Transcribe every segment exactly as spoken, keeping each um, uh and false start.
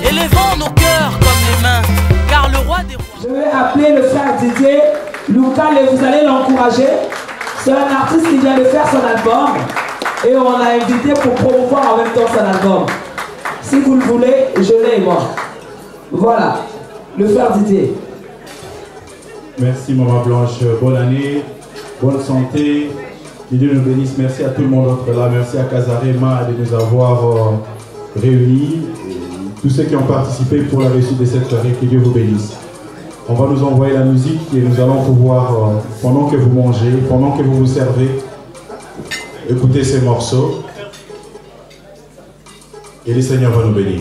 élevons nos cœurs comme les mains, car le roi des rois... Je vais appeler le frère Didier Loukal et vous allez l'encourager. C'est un artiste qui vient de faire son album et on l'a invité pour promouvoir en même temps son album. Si vous le voulez, je l'ai moi. Voilà, le frère Didier. Merci Maman Blanche, bonne année, bonne santé, que Dieu nous bénisse. Merci à tout le monde d'être là, merci à Kazarema de nous avoir euh, réunis, et tous ceux qui ont participé pour la réussite de cette soirée, que Dieu vous bénisse. On va nous envoyer la musique et nous allons pouvoir, euh, pendant que vous mangez, pendant que vous vous servez, écouter ces morceaux et le Seigneur va nous bénir.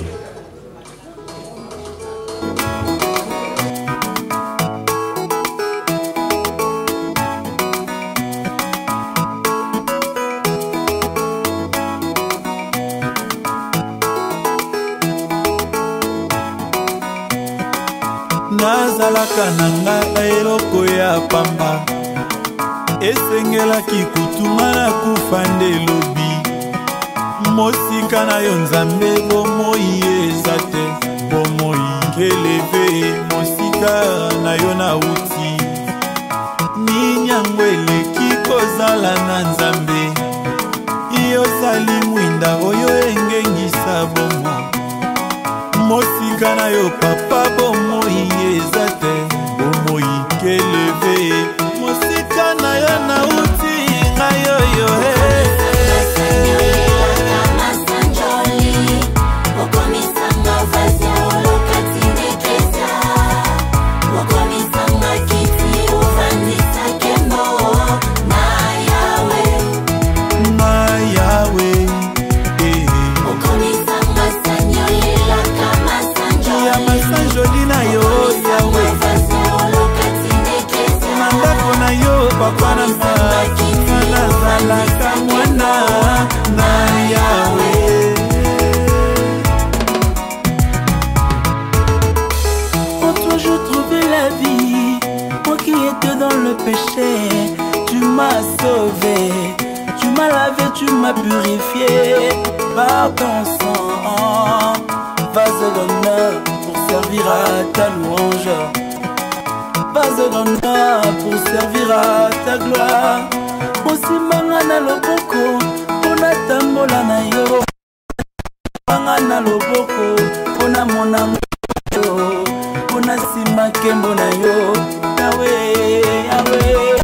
nazalaka nanga eloko ya pamba esengelaki kutunga na kufa nde lobi mosika na yo nzambe bomoi eza te bomoi keleve mosika na yo na uti minyango eleki kozala na nzambe yozali mwinda oyo engengisa bomo mosika na yo papa bomoi eza te bomoi keleve mosika na yo na uti ngai yoyo papa na sana zalaka mwana na Yahweh. En toi je trouvais la vie, moi qui étais dans le péché, tu m'as sauvé, tu m'as lavé, tu m'as purifié par ton sang, vase d'honneur pour servir à ta louange, vase d'honneur pour servir à ta gloire. Osimanga na loboko pona tambola na yo, manga na loboko pona monango yo, pona sima kembo na yo, Yahweh, Yahweh.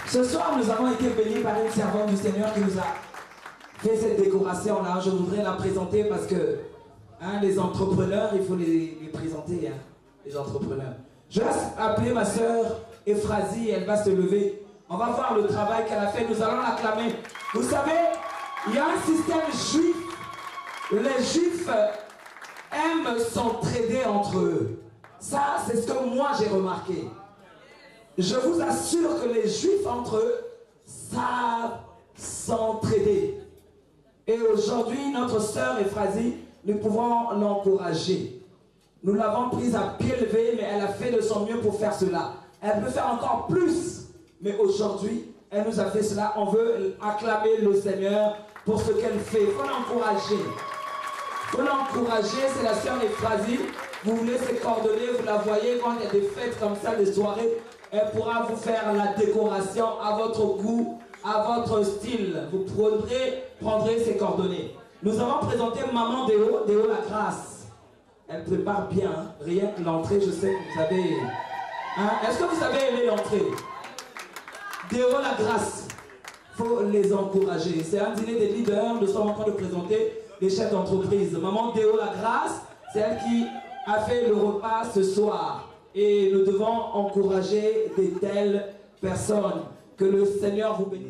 Ce soir, nous avons été bénis par une servante du Seigneur qui nous a fait cette décoration-là. Je voudrais la présenter parce que hein, les entrepreneurs, il faut les, les présenter, hein, les entrepreneurs. Je laisse appeler ma sœur Ephrasie, elle va se lever. On va voir le travail qu'elle a fait, nous allons l'acclamer. Vous savez, il y a un système juif. Les juifs aiment s'entraider entre eux. Ça, c'est ce que moi j'ai remarqué. Je vous assure que les juifs entre eux savent s'entraider. Et aujourd'hui, notre sœur Ephrasie, nous pouvons l'encourager. Nous l'avons prise à pied levé, mais elle a fait de son mieux pour faire cela. Elle peut faire encore plus, mais aujourd'hui, elle nous a fait cela. On veut acclamer le Seigneur pour ce qu'elle fait. Il faut l'encourager. Il faut l'encourager, c'est la sœur Ephrasie. Vous voulez ses coordonnées, vous la voyez quand il y a des fêtes comme ça, des soirées. Elle pourra vous faire la décoration à votre goût, à votre style. Vous prendrez, prendrez ses coordonnées. Nous avons présenté Maman Déo, Déo la grâce. Elle prépare bien, hein. Rien que l'entrée, je sais que vous avez... Hein? Est-ce que vous avez aimé l'entrée? Déo la grâce. Il faut les encourager. C'est un dîner des leaders. Nous sommes en train de présenter les chefs d'entreprise. Maman Déo la grâce, c'est elle qui a fait le repas ce soir. Et nous devons encourager de telles personnes. Que le Seigneur vous bénisse.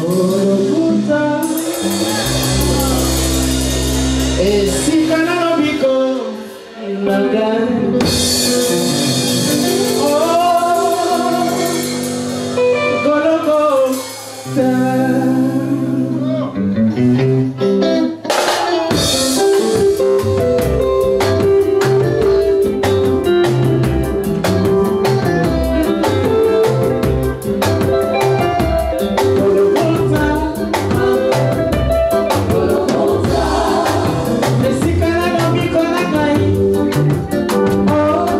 Et si Kanabiko, Magan. Oh, Golgotha. Oh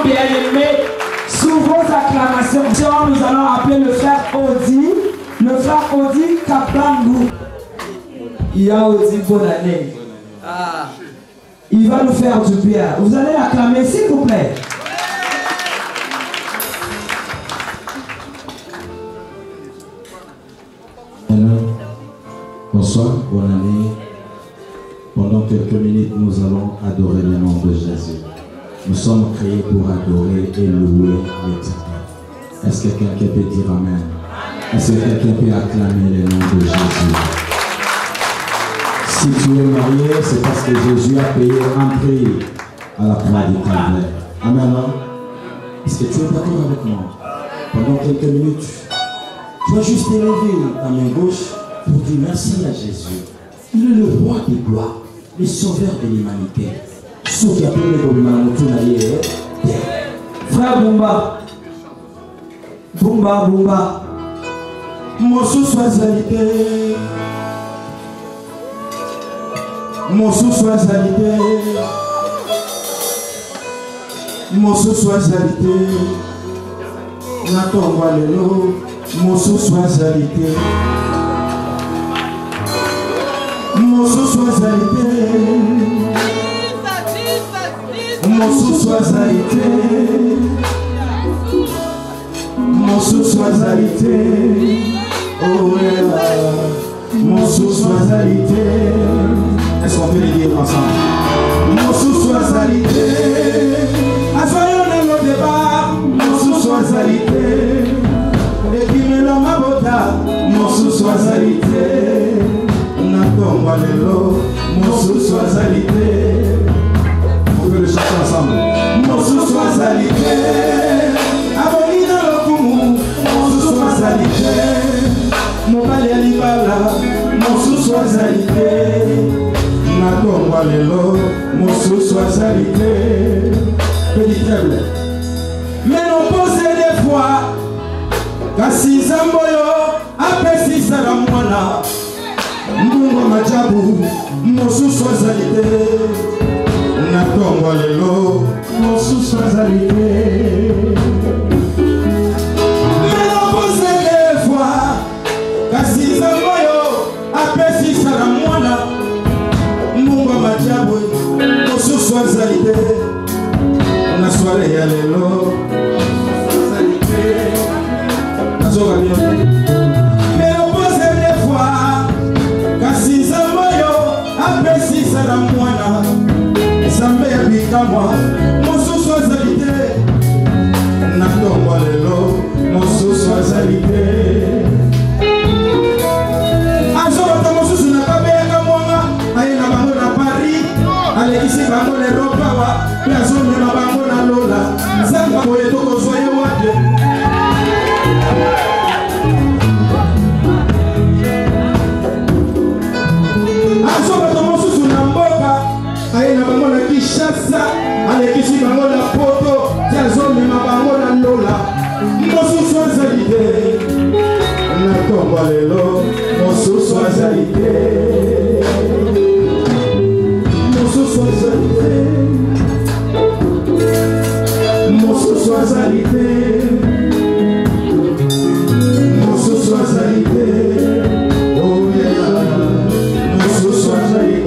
bien-aimés, sous vos acclamations, nous allons appeler le frère Audi, le frère Audi Kapangu. Il y a Audi, bonne année. Ah. Il va nous faire du bien. Vous allez l'acclamer, s'il vous plaît. Bonsoir, bonne année. Pendant quelques minutes, nous allons adorer le nom de Jésus. Nous sommes créés pour adorer et louer l'Éternel. Est-ce que quelqu'un peut dire Amen? Est-ce que quelqu'un peut acclamer le nom de Jésus? Si tu es marié, c'est parce que Jésus a payé un prix à la croix du Calvaire. Amen. Est-ce que tu es d'accord avec moi? Pendant quelques minutes, tu vas juste élever ta main gauche pour dire merci à Jésus. Il est le roi de gloire, le sauveur de l'humanité. Ce qui a pu me donner Frère Bumba, Bumba, Bumba, mon sous-soisalité, mon sous-soisalité, mon sous-soisalité, Nathan Walelo, mon sous-soisalité. Mon sous-soisalité, mon sous-soisalité, mon sous-soisalité, oh yeah, mon sous-soisalité. Est-ce qu'on peut le dire ensemble? Mon sous-soisalité, assoyons dans le débat, mon sous-soisalité, et qui me l'homme à bota, mon sous-soisalité. Mon sous-soisalité. On peut le chanter ensemble. Mon sous-soisalité. Aboli dans le koumou. Mon sous-soisalité. Mon balai à l'ibala. Mon sous-soisalité. Naton Walelo. Mon sous-soisalité. Petit faible. Mais non posez des fois. Kassi Zamboyo. Apesi Saramwana. Mungu majabu, mosu soazalité. Natongo lelo, mosu soazalité. Mais non posé des fois, kasi zamboyo, apesi saramwana. Mungu majabu, mosu soazalité. Na soirée ya lelo, soazalité. Nazoga bien. Apesi saramwana, sambe ya bikamwa, mosu soazalité. Natongo lelo, mosu soazalité. Azobata mosu sunakabe ya kamwanga, aye na bango na Paris, alekisi bango le rokawa, ya zone na bango na lola, zanga boye toko zoye wade. Aye na bango na Kishasa, alekisi bango na poto, tiazome na bango na lola. Mosu soazalité, na tomba lelo, mosu soazalité, mosu soazalité, mosu soazalité, mosu soazalité. Oh yeah, mosu soazalité.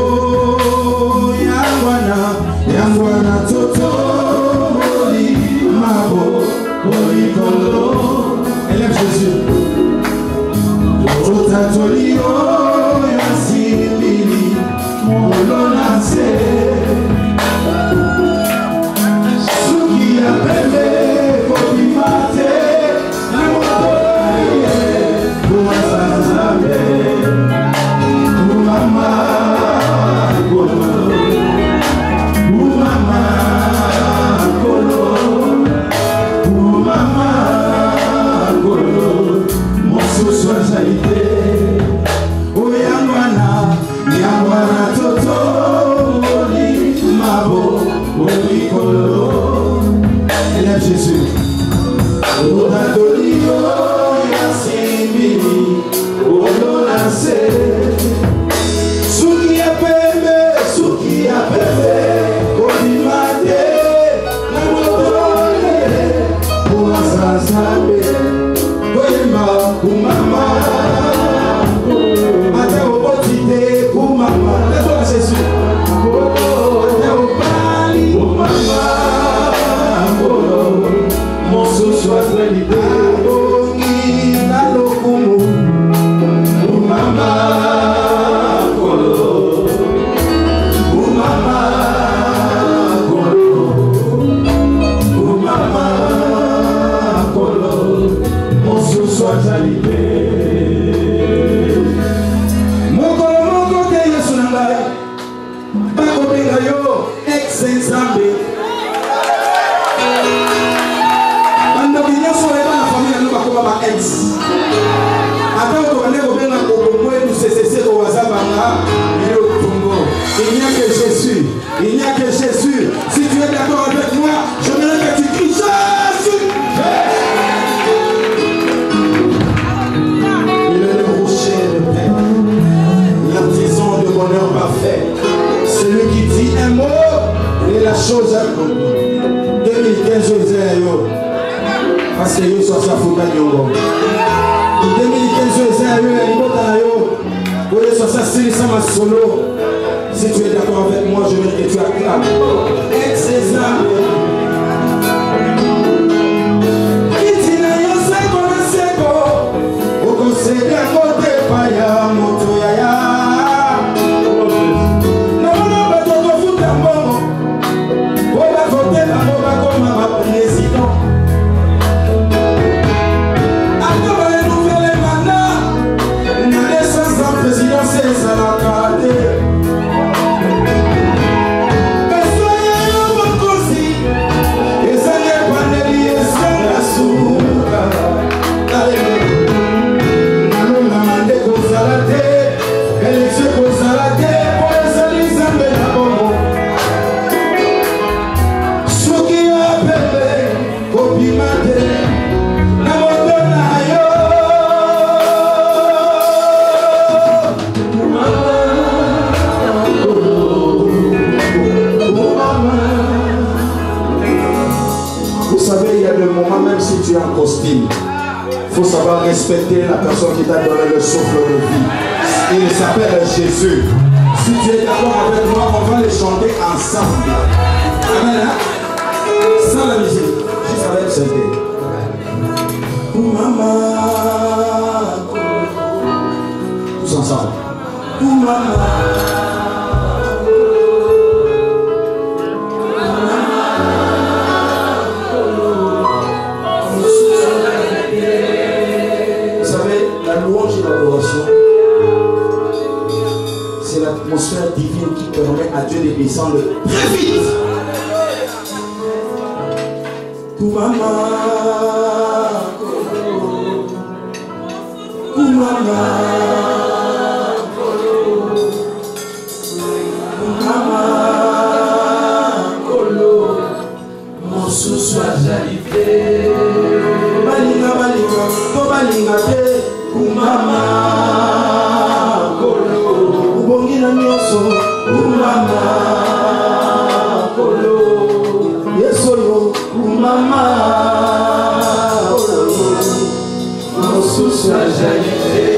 Yangwana toto moli mabo moli kolo. Élève Jésus. Otatoli o yasimili molonase. Suki ya bebe kopimate na motoye kuwasazabe kumama kolo. Soazalité, oh yangwana, yangwana toto, oli mabo, oli kolo. Élève Jésus. Odadoli o yasimini, olonase. Suki ya pembe, suki ya pembe, oli mate, na moto. ex. Attends, on est au bien au point où c'est cessé au hasard. Il n'y a que Jésus. Il n'y a que Jésus. Si tu es d'accord avec moi, je voudrais que tu cries Jésus. Il est le rocher de paix, l'artisan de bonheur parfait. Celui qui dit un mot et la chose accomplie. deux mille quinze, Joséayo. Parce que yo soit sa fouta nyongo. deux mille quinze, Joséayo, il est là. Vous soit sa série sama solo. Si tu es d'accord avec moi, je veux que tu acclames. Ex-César. Il faut savoir respecter la personne qui t'a donné le souffle de vie. Il s'appelle Jésus. Si tu es d'accord avec moi, on va les chanter ensemble. Amen. Sans la musique, juste avec ce thé. Maman. Tous ensemble. Maman. C'est l'atmosphère divine qui permet à Dieu de descendre très vite. Koumama, Koumama, Koumama, Kolo, mon sous-soi j'arrivé. Balinga, balinga, to balinga te, Koumama. Umama Kolo Yesoyo Umama Kolo Mosusu Ajalite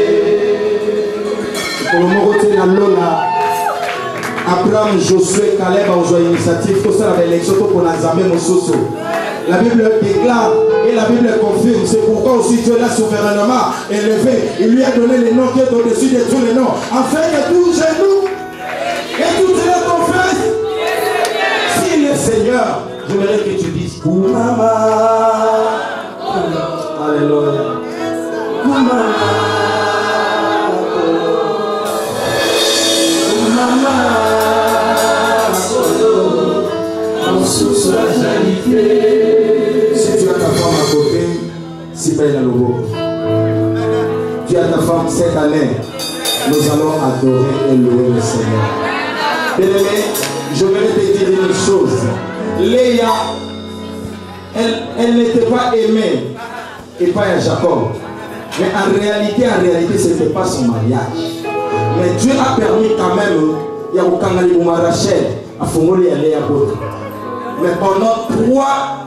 Kolomorote na Lola Abraham, Josué, Caleb ont joué l'initiative tout ça avec l'élection pour Nazamé Mosusu. La Bible déclare et la Bible confirme. C'est pourquoi aussi Dieu l'a souverainement élevé. Il lui a donné les noms qui est au-dessus de tous les noms. Afin que tous genoux et toutes les confesses. Si le Seigneur, je voudrais que tu dises Koumama. Alléluia. Koumama. Koumama. Sous la janité. Si tu as ta femme à côté, c'est belle à l'eau. Tu as ta femme cette année, nous allons adorer et louer le Seigneur. Bien-aimé, je vais te dire une chose. Léa, elle, elle n'était pas aimée et pas à Jacob. Mais en réalité, en réalité, ce n'était pas son mariage. Mais Dieu a permis quand même, il y a au Kangali ou Rachel, à Fongoli et Léa Bote. Mais pendant trois,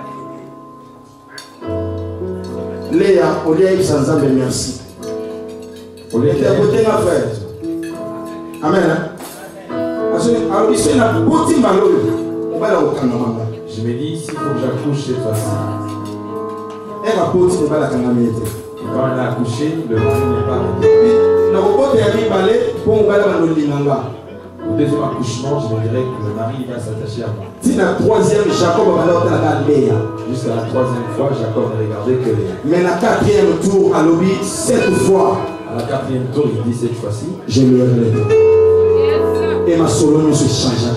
Léa, au lieu de sans âme, merci. Au lieu de côté ma frère. Amen. Alors, il y a un petit malheur. On va au Kanamanga. Je me dis, s'il faut que j'accouche cette fois-ci. Elle va porter de la Kanamanga. Quand elle a accouché, le mari n'est pas resté. Le robot est arrivé à aller pour on va dans le Linanga. Au deuxième accouchement, je me dirais que le mari va s'attacher à moi. Si la troisième, Jacob va aller à Léa. Jusqu'à la troisième fois, Jacob n'a regardé que Léa. Mais la quatrième tour, à l'obé, sept fois. À la quatrième tour, il dit cette fois-ci, je le relève. Et ma solo ne se change.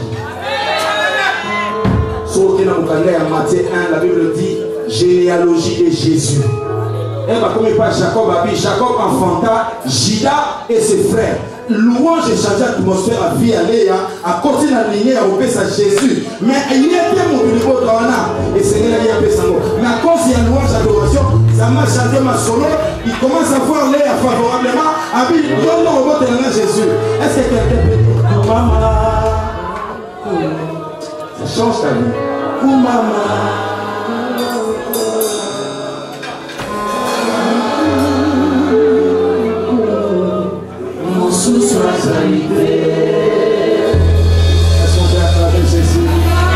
Sauf que dans le Matthieu un, la Bible dit généalogie de Jésus. Elle va comme pas Jacob Abi. Jacob enfanta Juda et ses frères. Louange et changer l'atmosphère à vie aller à côté de la lignée à opérer à Jésus. Mais il y a des mots de niveau dans la et c'est là il y a des sango. Mais à cause il y a louange adoration, ça m'a chanté ma solo. Il commence à voir l'air favorablement. Abi, non non au de la Jésus. Est-ce que quelqu'un peut dire maman? Ça change ta vie. Pour maman. Sous sa qualité, elles sont à travers Jésus.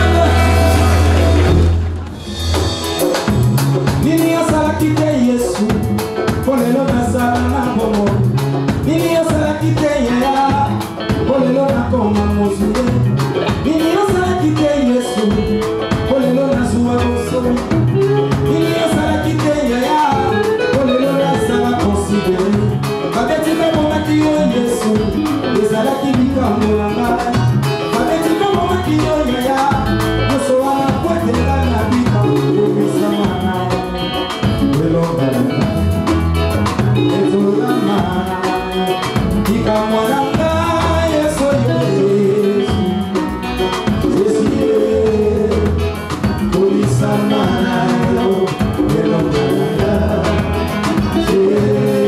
Nini osala kite Yesu, polelo na sala na bomo. Nini osala kite ya, polelo na koma mozule. Nini osala kite Yesu, polelo na zuwa boso. Nini osala kite ya, polelo na sala considéré. Babeti bebo makiyo Yesu, ezala kibika molanga. Babeti bebo makiyo yaya, yoso wana kwete na bika kumisa mana. Elonga na, etolama, ika molanga Yesu Yesu, Yesu Yesu, kumisa mana elonga na, Yesu.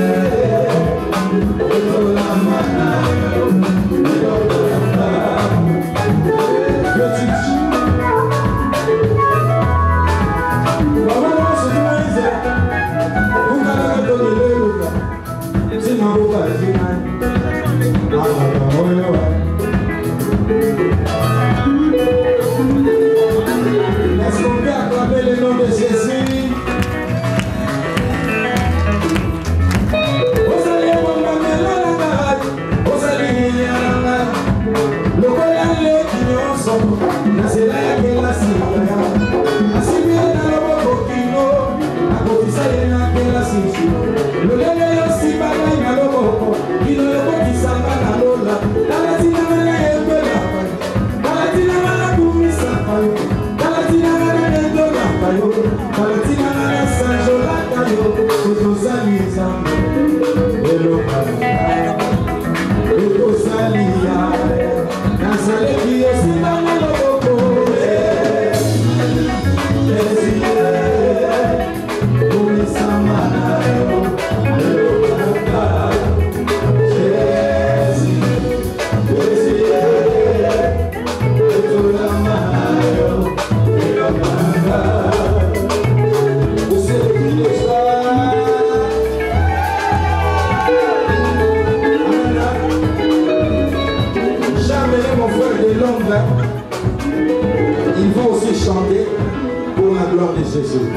Jésus, Jésus.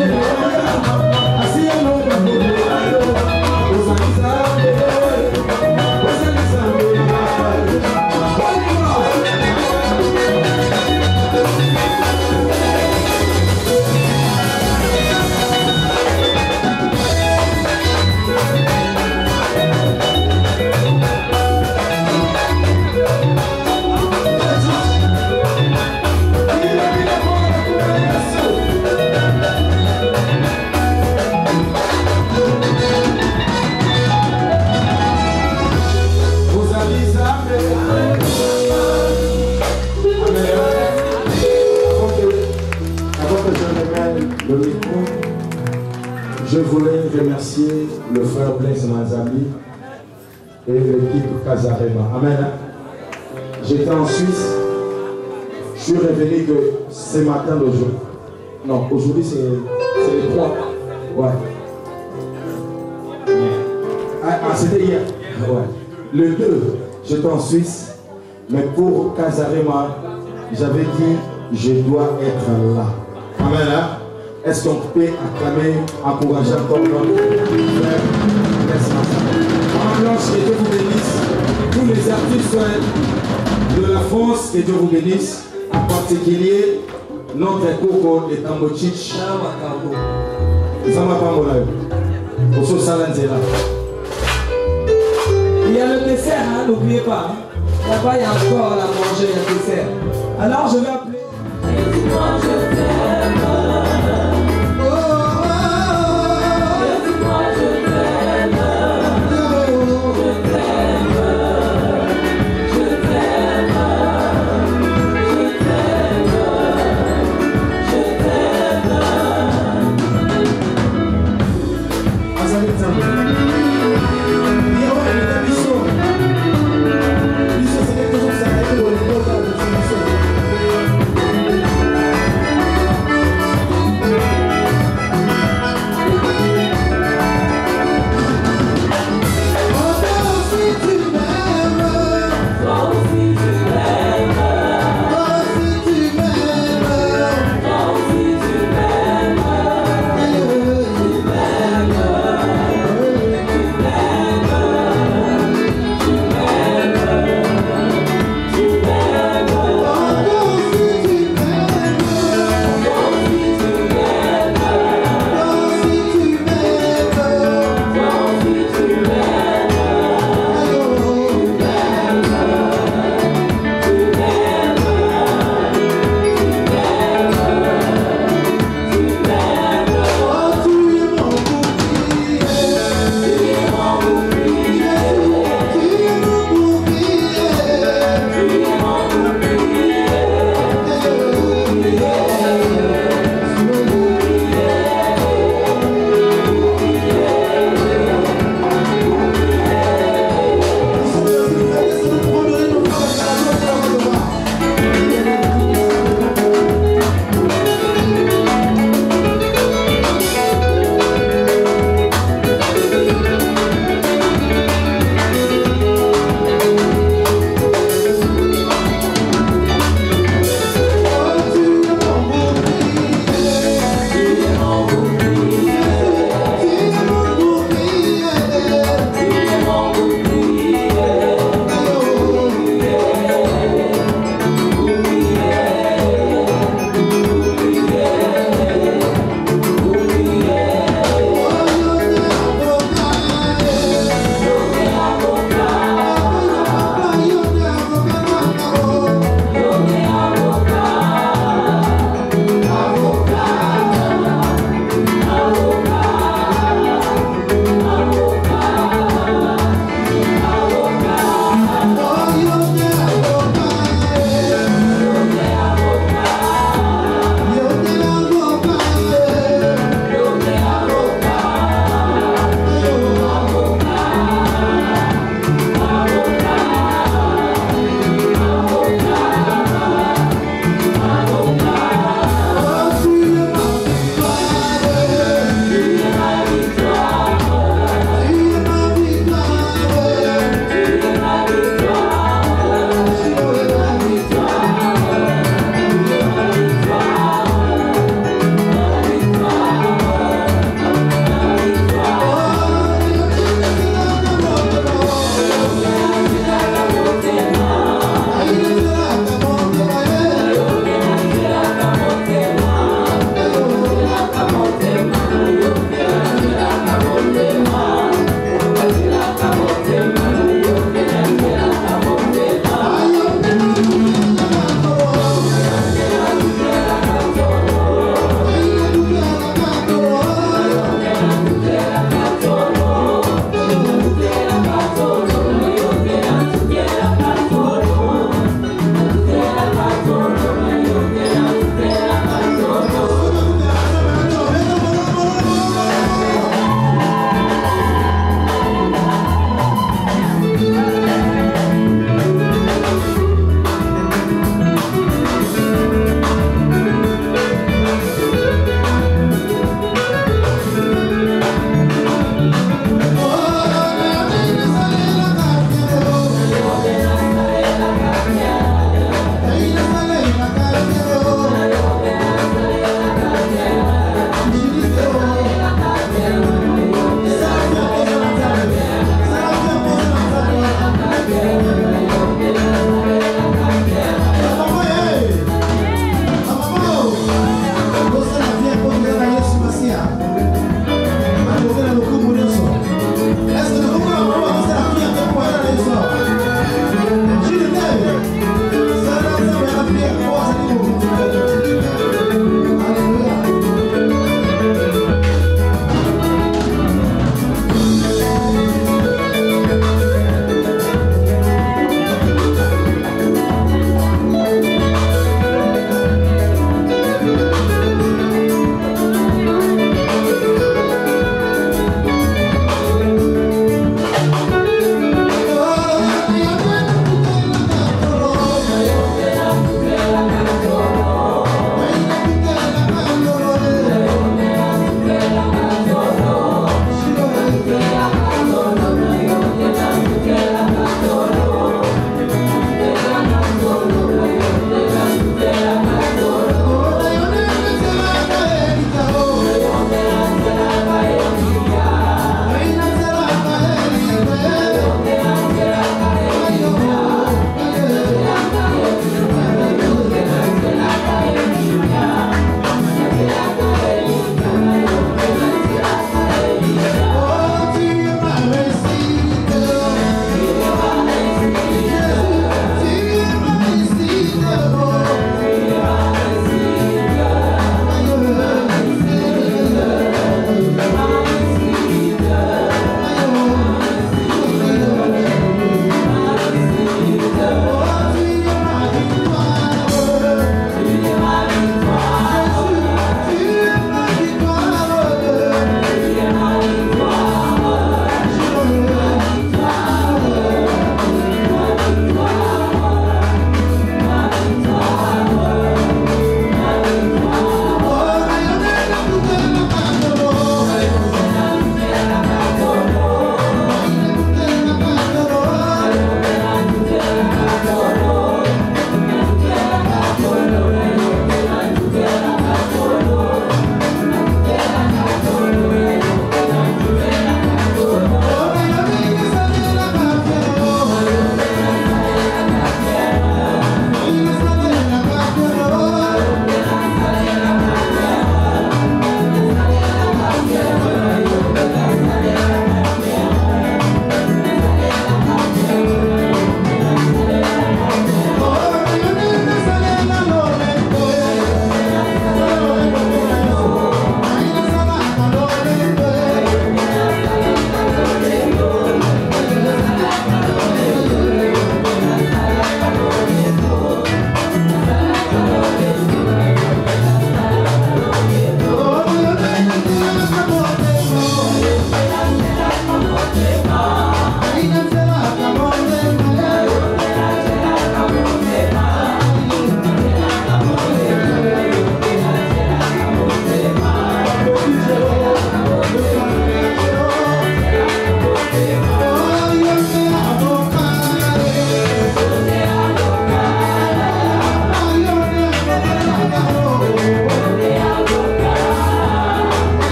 Je voulais remercier le frère Blaise Manzambi et l'équipe Casarema. Amen. J'étais en Suisse. Je suis revenu que ce matin d'aujourd'hui. Non, aujourd'hui c'est le trois. Ouais. Ah, ah c'était hier. Ouais. Le deux, j'étais en Suisse. Mais pour Casarema, j'avais dit, je dois être là. Amen. Hein? Est-ce qu'on peut acclamer, encourager encore notre frère? Maman Blanche, que Dieu vous bénisse. Tous les artistes de la France, que Dieu vous bénisse. En particulier, notre coco de Tambochich. Il y a le dessert, hein, n'oubliez pas. Hein. Là-bas, il y a encore à manger, il y a le dessert. Alors, je vais appeler. Dis-moi, je t'aime.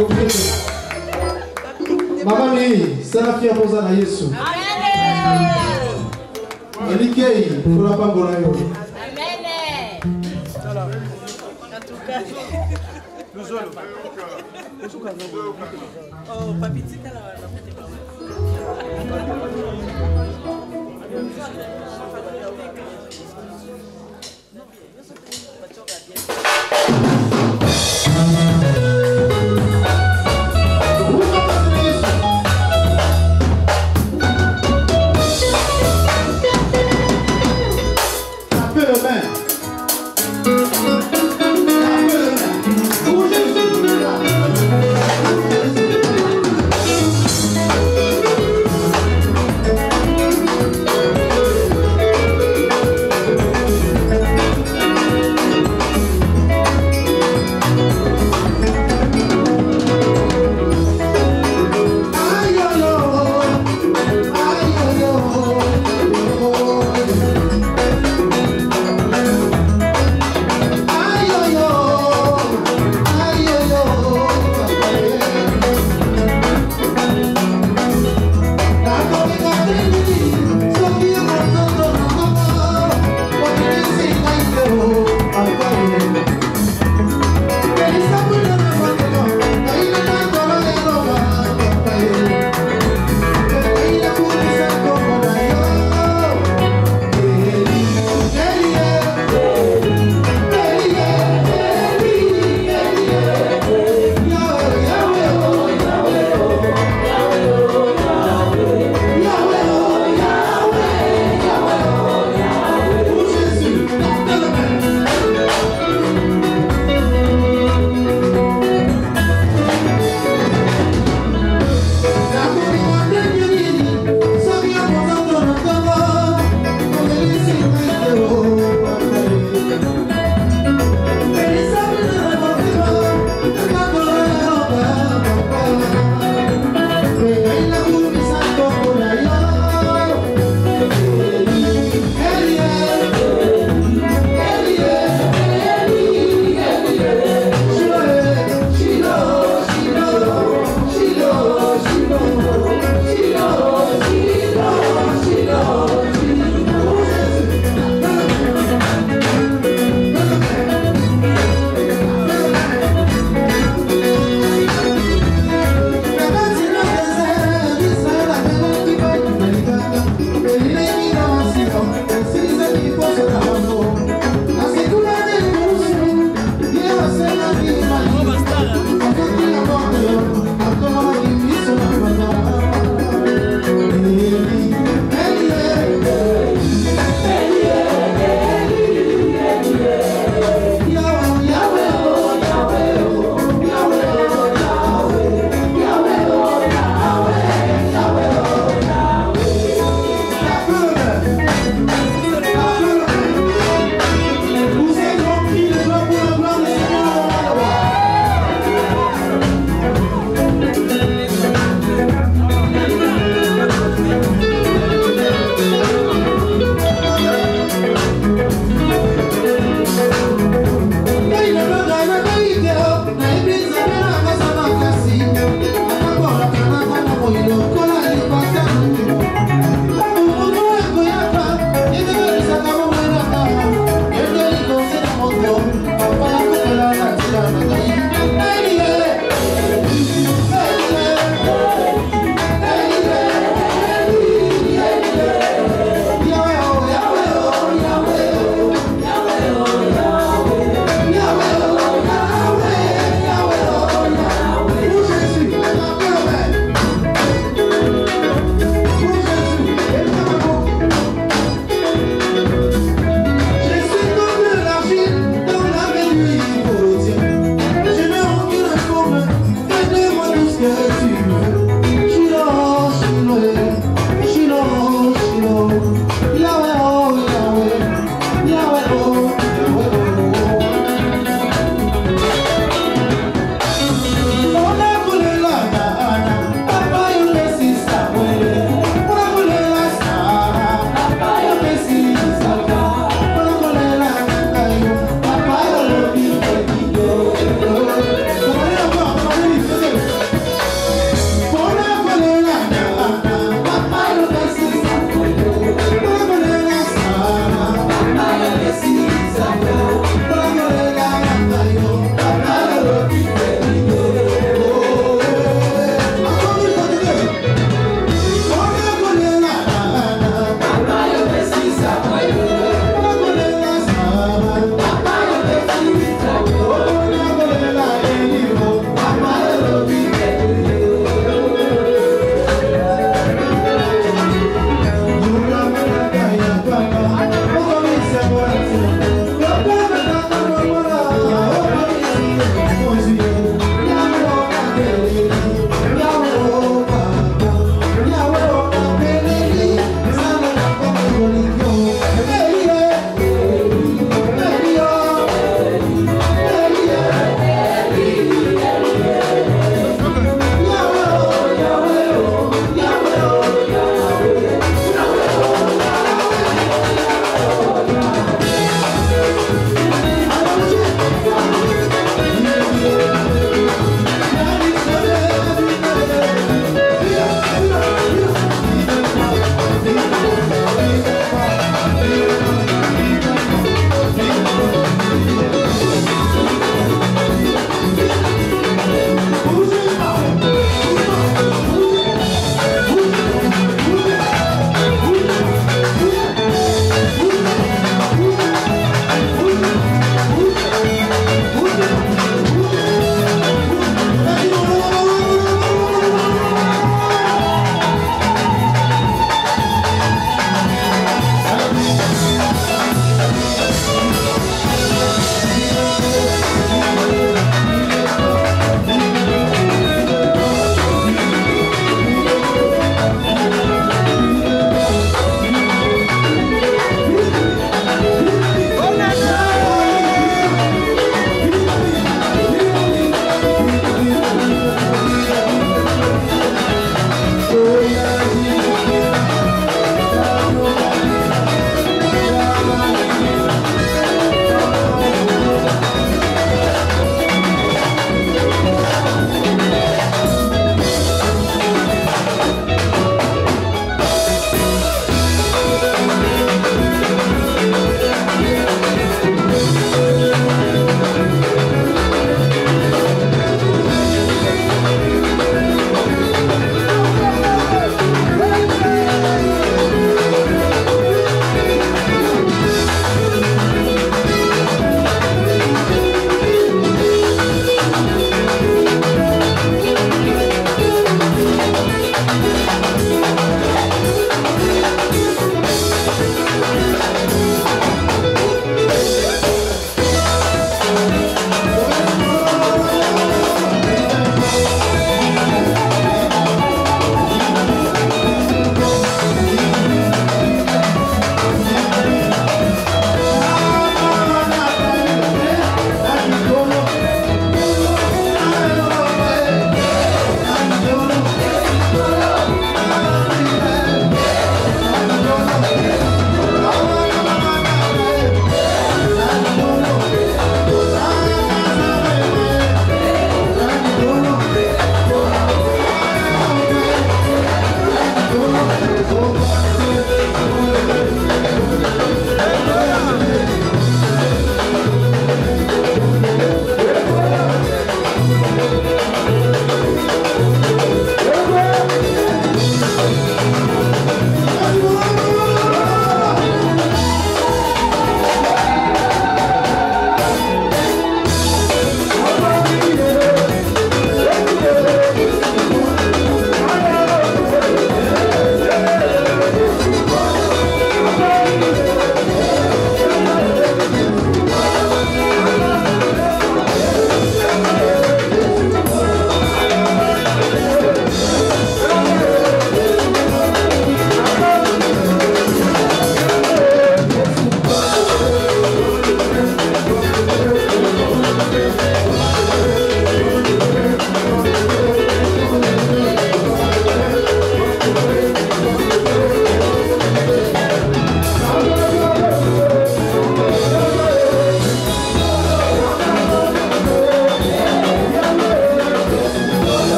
Maman ni sana fière pour ça na Yesu. Amen. Elikei pour la pangona yo. Amen. Oh, papiti kala Thank you.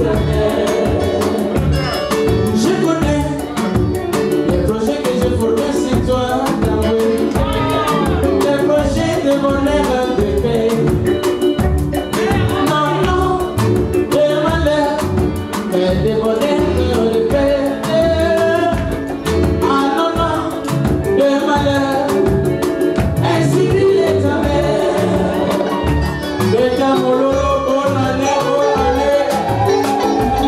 Je connais les projets que j'ai formés sur toi, les projets de bonheur de paix. Non, non, de malheur, mais de bonheur de paix. Ah non, non, de malheur, ainsi qu'il est amer. De ta molo, oh l'année, oh l'année.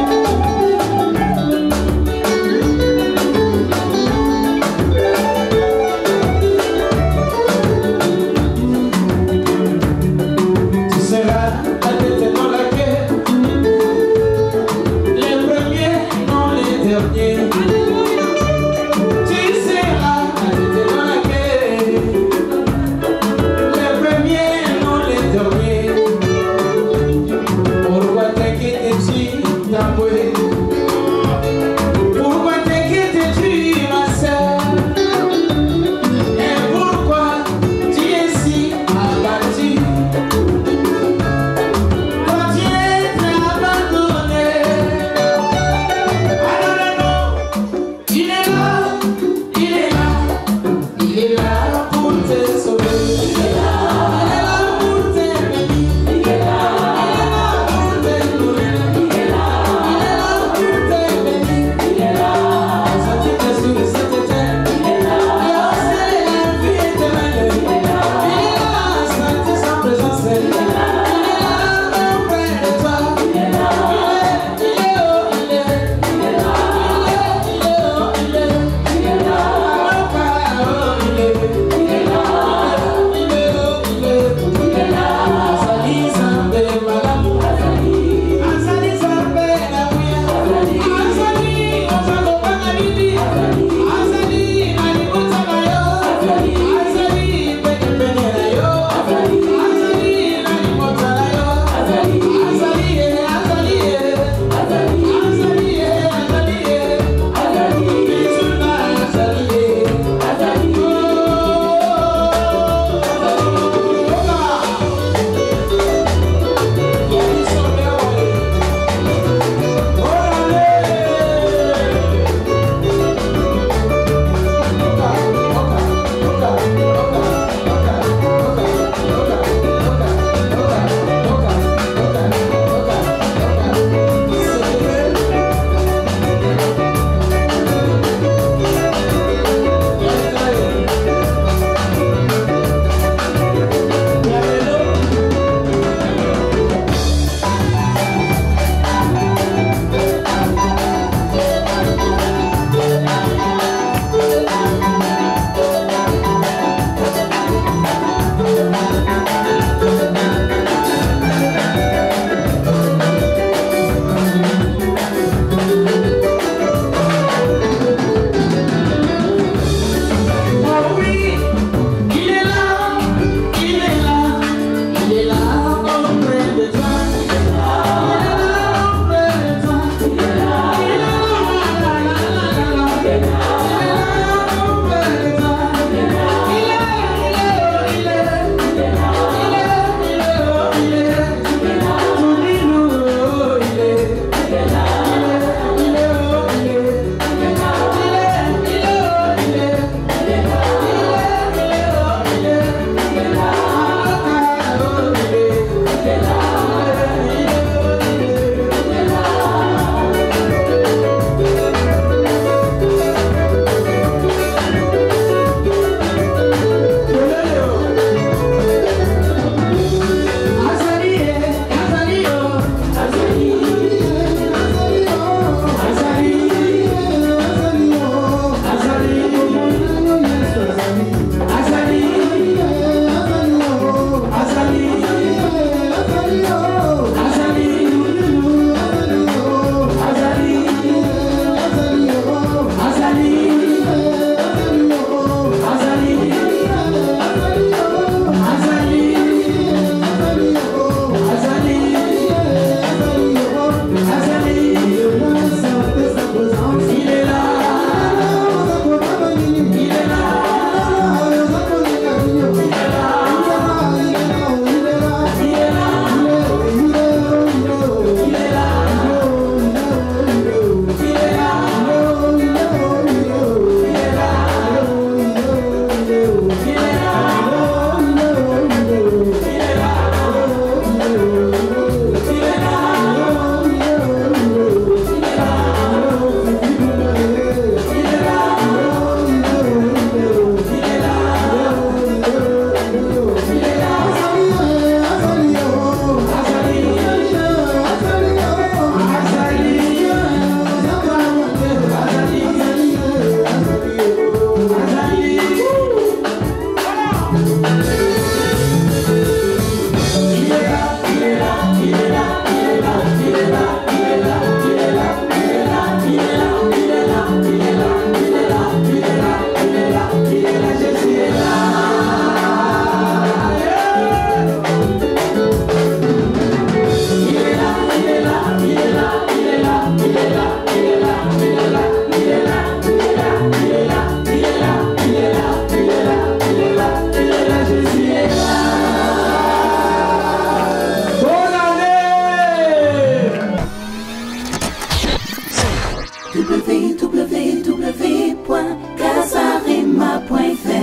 w w w point casarema point f r